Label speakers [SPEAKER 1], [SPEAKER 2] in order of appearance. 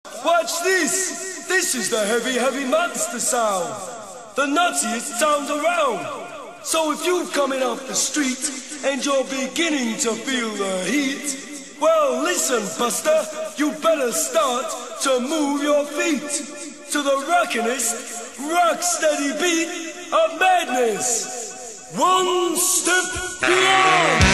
[SPEAKER 1] Watch this! This is the heavy, heavy monster sound. The nuttiest sound around. So if you're coming off the street and you're beginning to feel the heat, well, listen, Buster, you better start to move your feet to the rockinest, rock-steady beat of madness. One step beyond.